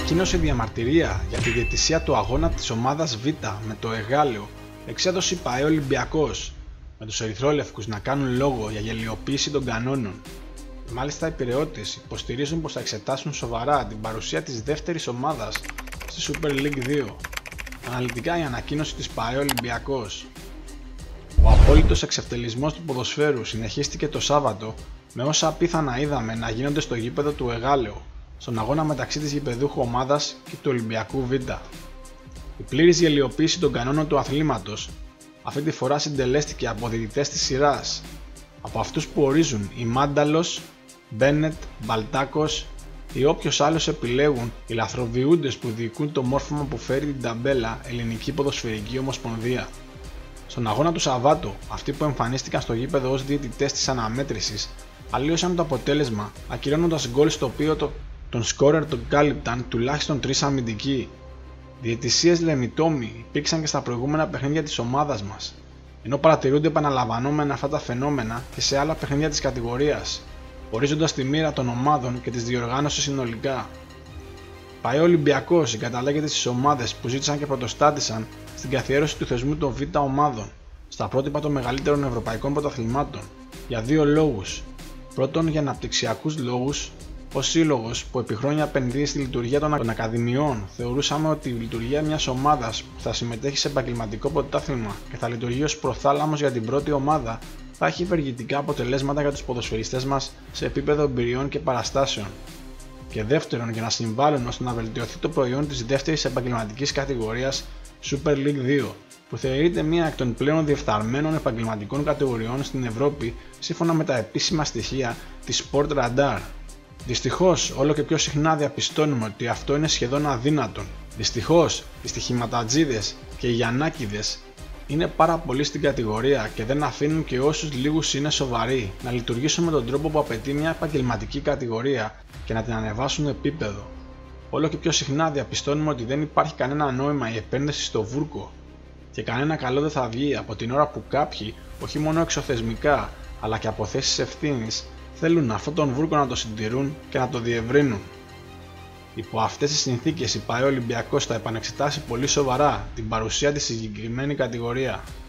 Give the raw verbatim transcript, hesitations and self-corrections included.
ανακοίνωσε διαμαρτυρία για τη διαιτησία του αγώνα της ομάδας Β με το Εγάλεο, εξέδωσε η ΠΑΕ Ολυμπιακός, με τους ερυθρόλευκους να κάνουν λόγο για γελιοποίηση των κανόνων. Μάλιστα οι Πειραιώτες υποστηρίζουν πως θα εξετάσουν σοβαρά την παρουσία της δεύτερης ομάδας στη Super League δύο. Αναλυτικά η ανακοίνωση της ΠΑΕ Ολυμπιακός. Ο απόλυτος εξευτελισμός του ποδοσφαίρου συνεχίστηκε το Σάββατο με όσα απίθανα είδαμε να γίνονται στο γήπεδο του Εγάλεο, στον αγώνα μεταξύ της γηπεδούχου ομάδας και του Ολυμπιακού Β. Η πλήρης γελιοποίηση των κανόνων του αθλήματος αυτή τη φορά συντελέστηκε από διαιτητές της σειράς, από αυτούς που ορίζουν η Μάνταλος, Μπένετ, Μπαλτάκος ή όποιος άλλος επιλέγουν οι λαθροβιούντες που διοικούν το μόρφωμα που φέρει την ταμπέλα Ελληνική Ποδοσφαιρική Ομοσπονδία. Στον αγώνα του Σαββάτου, αυτοί που εμφανίστηκαν στο γήπεδο ως διαιτητές της αναμέτρησης αλλίωσαν το αποτέλεσμα, ακυρώνοντας γκολ στο οποίο το, τον σκόρερ τον κάλυπταν τουλάχιστον τρεις αμυντικοί. Διαιτησίες λεμιτόμοι υπήρξαν και στα προηγούμενα παιχνίδια της ομάδας μας, ενώ παρατηρούνται επαναλαμβανόμενα αυτά τα φαινόμενα και σε άλλα παιχνίδια της κατηγορίας, ορίζοντας τη μοίρα των ομάδων και της διοργάνωσης συνολικά. ΠΑΕ Ολυμπιακός συγκαταλέγεται στις ομάδες που ζήτησαν και πρωτοστάτησαν στην καθιέρωση του θεσμού των Β ομάδων στα πρότυπα των μεγαλύτερων ευρωπαϊκών πρωταθλημάτων για δύο λόγους. Πρώτον, για αναπτυξιακούς λόγους. Ως σύλλογος που επί χρόνια επενδύει στη λειτουργία των ακαδημιών, θεωρούσαμε ότι η λειτουργία μιας ομάδας που θα συμμετέχει σε επαγγελματικό πρωτάθλημα και θα λειτουργεί ως προθάλαμος για την πρώτη ομάδα θα έχει ευεργετικά αποτελέσματα για τους ποδοσφαιριστές μας σε επίπεδο εμπειριών και παραστάσεων. Και δεύτερον, για να συμβάλλουν ώστε να βελτιωθεί το προϊόν της δεύτερης επαγγελματικής κατηγορίας Super League δύο, που θεωρείται μία εκ των πλέον διεφθαρμένων επαγγελματικών κατηγοριών στην Ευρώπη σύμφωνα με τα επίσημα στοιχεία της Sport Radar. Δυστυχώς, όλο και πιο συχνά διαπιστώνουμε ότι αυτό είναι σχεδόν αδύνατον. Δυστυχώς, οι στοιχηματατζίδες και οι γιαννάκηδες είναι πάρα πολλοί στην κατηγορία και δεν αφήνουν και όσους λίγους είναι σοβαροί να λειτουργήσουν με τον τρόπο που απαιτεί μια επαγγελματική κατηγορία και να την ανεβάσουν επίπεδο. Όλο και πιο συχνά διαπιστώνουμε ότι δεν υπάρχει κανένα νόημα η επένδυση στο βούρκο και κανένα καλό δεν θα βγει από την ώρα που κάποιοι, όχι μόνο εξωθεσμικά αλλά και από θέσεις ευθύνης, θέλουν αυτόν τον βούρκο να το συντηρούν και να το διευρύνουν. Υπό αυτές τις συνθήκες η ΠΑΕ Ολυμπιακός θα επανεξετάσει πολύ σοβαρά την παρουσία της στη συγκεκριμένη κατηγορία.